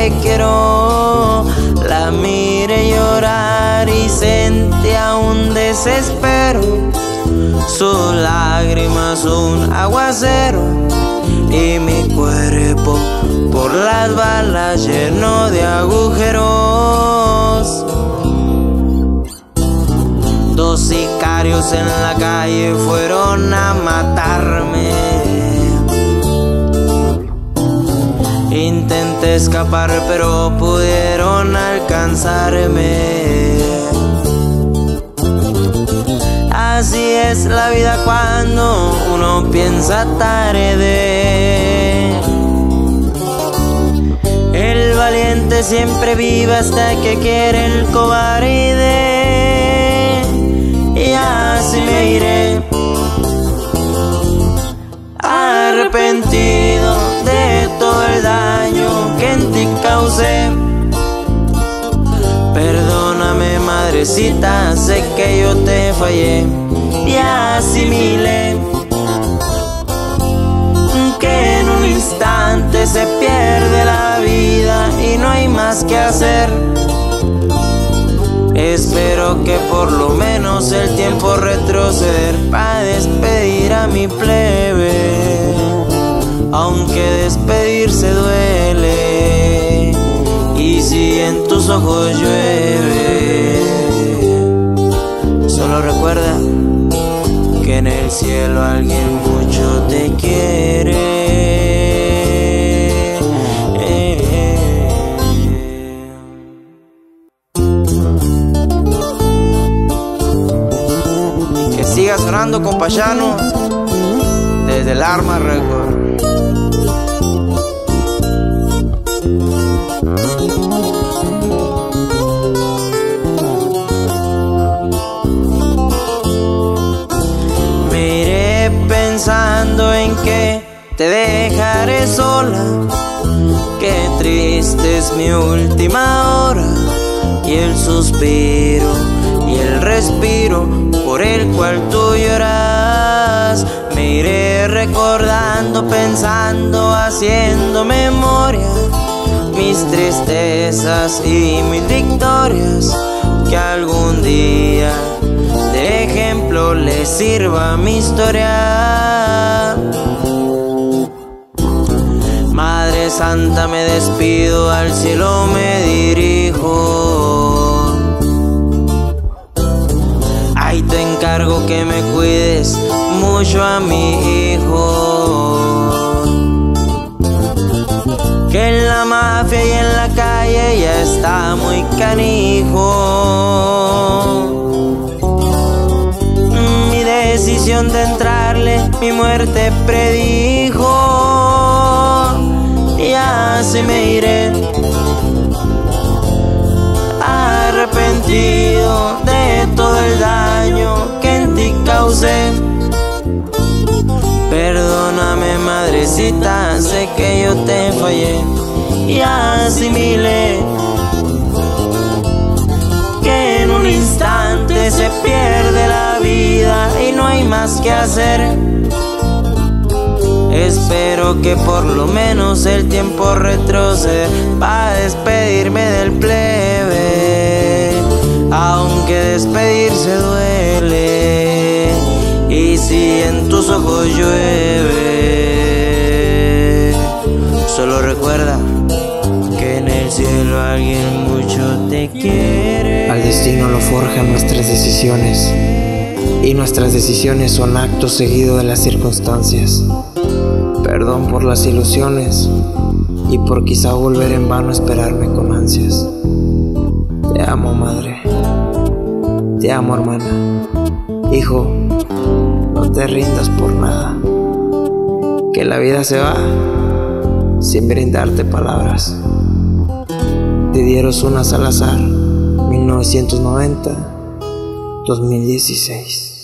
te quiero. La miré llorar y sentía un desespero, sus lágrimas un aguacero, y mi cuerpo por las balas lleno de agujeros. Dos sicarios en la calle fueron a matarme. Intenté escapar pero pudieron alcanzarme. Así es la vida cuando uno piensa tarde. El valiente siempre vive hasta que quiere el cobarde. Y así me iré, arrepentido de todo el daño que en ti causé. Perdóname, madrecita, sé que yo te fallé. Y asimilé que en un instante se pierde la vida y no hay más que hacer. Espero que por lo menos el tiempo retroceder para despedir a mi plebe, aunque despedirse duele. Y si en tus ojos llueve, solo recuerda que en el cielo alguien mucho te quiere. Y que siga sonando, compayano, desde el Arma Record. Pensando en que te dejaré sola, qué triste es mi última hora, y el suspiro y el respiro por el cual tú lloras. Me iré recordando, pensando, haciendo memoria, mis tristezas y mis victorias, que algún día de ejemplo le sirva mi historia. Madre Santa, me despido, al cielo me dirijo. Ay, te encargo que me cuides mucho a mi hijo, que en la mafia y en la calle ya está muy canijo. Mi decisión de entrarle, mi muerte predijo. Y así me iré, arrepentido de todo el daño que en ti causé. Perdóname, madrecita, sé que yo te fallé. Y asimilé que en un instante se pierde la vida y no hay más que hacer. Espero que por lo menos el tiempo retroceda para despedirme del plebe, aunque despedirse duele. Y si en tus ojos llueve, solo recuerda que en el cielo alguien mucho te quiere. Al destino lo forjan nuestras decisiones, y nuestras decisiones son actos seguidos de las circunstancias. Perdón por las ilusiones y por quizá volver en vano a esperarme con ansias. Te amo, madre. Te amo, hermana. Hijo, no te rindas por nada, que la vida se va sin brindarte palabras. Didier Osuna Salazar, 1990-2016.